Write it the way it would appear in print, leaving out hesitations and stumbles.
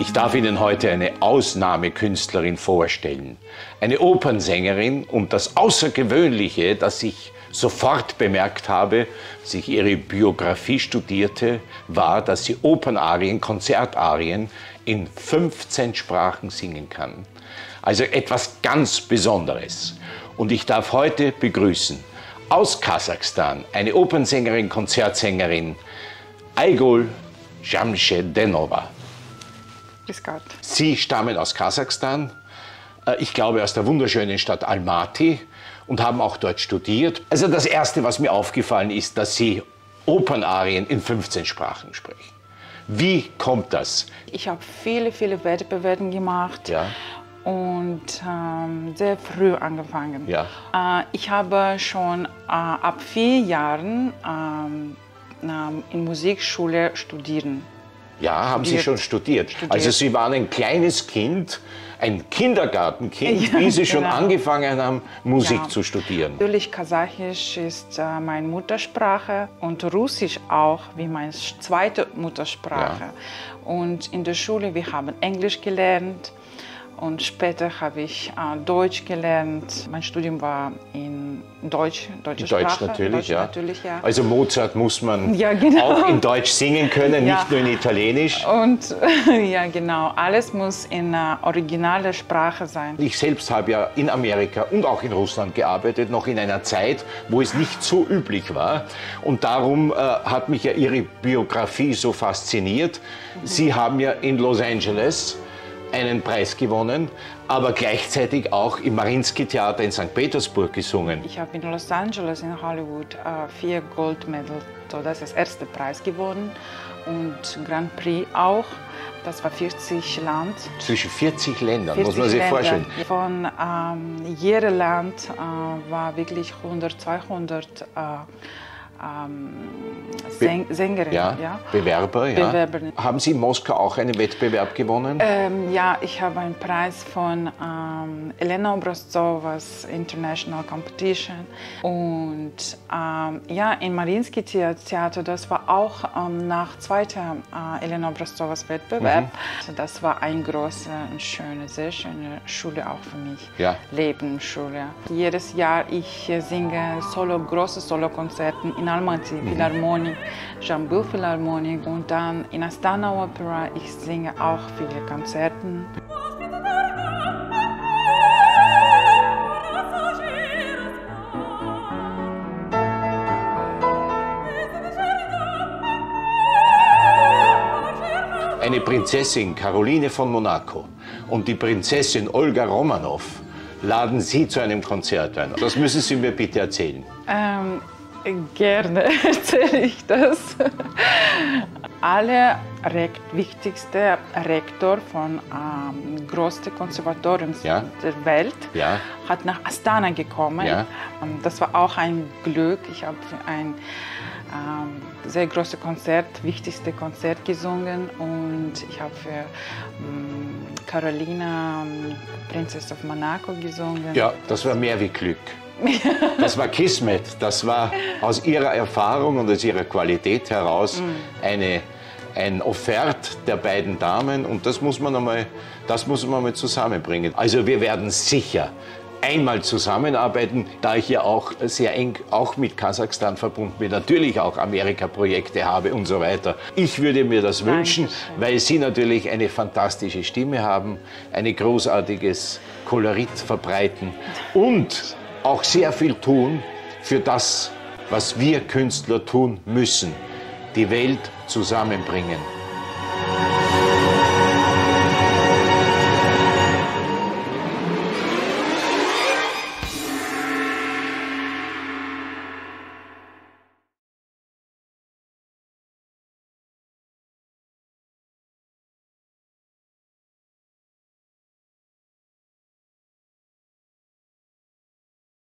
Ich darf Ihnen heute eine Ausnahmekünstlerin vorstellen. Eine Opernsängerin und das Außergewöhnliche, das ich sofort bemerkt habe, als ich ihre Biografie studierte, war, dass sie Opernarien, Konzertarien in 15 Sprachen singen kann. Also etwas ganz Besonderes. Und ich darf heute begrüßen aus Kasachstan eine Opernsängerin, Konzertsängerin, Aigul Jamshedenova. Grüß Gott. Sie stammen aus Kasachstan, ich glaube aus der wunderschönen Stadt Almaty und haben auch dort studiert. Also das Erste, was mir aufgefallen ist, dass Sie Opernarien in 15 Sprachen sprechen. Wie kommt das? Ich habe viele Wettbewerbe gemacht. Ja. Und sehr früh angefangen. Ja. Ich habe schon ab 4 Jahren in Musikschule studieren. Ja, haben Sie schon studiert. Also Sie waren ein kleines Kind, ein Kindergartenkind, wie Sie schon angefangen haben, Musik zu studieren. Natürlich, Kasachisch ist meine Muttersprache und Russisch auch wie meine zweite Muttersprache. Ja. Und in der Schule, wir haben Englisch gelernt. Und später habe ich Deutsch gelernt. Mein Studium war in deutsche Sprache. Natürlich, natürlich, ja. Also Mozart muss man genau. auch in Deutsch singen können, nicht nur in Italienisch. Und ja, genau. Alles muss in originaler Sprache sein. Ich selbst habe ja in Amerika und auch in Russland gearbeitet, noch in einer Zeit, wo es nicht so üblich war. Und darum hat mich ja Ihre Biografie so fasziniert. Sie haben ja in Los Angeles einen Preis gewonnen, aber gleichzeitig auch im Mariinsky-Theater in St. Petersburg gesungen. Ich habe in Los Angeles, in Hollywood, 4 Goldmedaillen, so das ist der erste Preis gewonnen und Grand Prix auch. Das war 40 Land. Zwischen 40 Ländern, muss man sich vorstellen. Von jedem Land war wirklich 100, 200 Sängerin, Bewerber. Haben Sie in Moskau auch einen Wettbewerb gewonnen? Ja, ich habe einen Preis von Elena Obraztsovas International Competition. Und ja, im Mariinsky Theater, das war auch nach zweiter Elena Obraztsovas Wettbewerb. Das war eine große und schöne, sehr schöne Schule auch für mich. Ja. Lebensschule. Jedes Jahr ich singe große Solokonzerte in Almaty Philharmonik, Jambul Philharmonik und dann in Astana Opera. Ich singe auch viele Konzerte. Eine Prinzessin Caroline von Monaco und die Prinzessin Olga Romanow laden Sie zu einem Konzert ein. Das müssen Sie mir bitte erzählen. Gerne erzähle ich das. Wichtigste Rektor von größten Konservatoriums der Welt hat nach Astana gekommen. Ja. Das war auch ein Glück. Ich habe ein sehr großes Konzert, wichtigste Konzert gesungen und ich habe für Carolina, Princess of Monaco gesungen. Ja, das war mehr wie Glück. Das war Kismet, das war aus ihrer Erfahrung und aus ihrer Qualität heraus ein Offert der beiden Damen und das muss man einmal zusammenbringen. Also wir werden sicher einmal zusammenarbeiten, da ich ja auch sehr eng auch mit Kasachstan verbunden bin, natürlich auch Amerika-Projekte habe und so weiter. Ich würde mir das wünschen, weil Sie natürlich eine fantastische Stimme haben, ein großartiges Kolorit verbreiten und auch sehr viel tun für das, was wir Künstler tun müssen, die Welt zusammenbringen.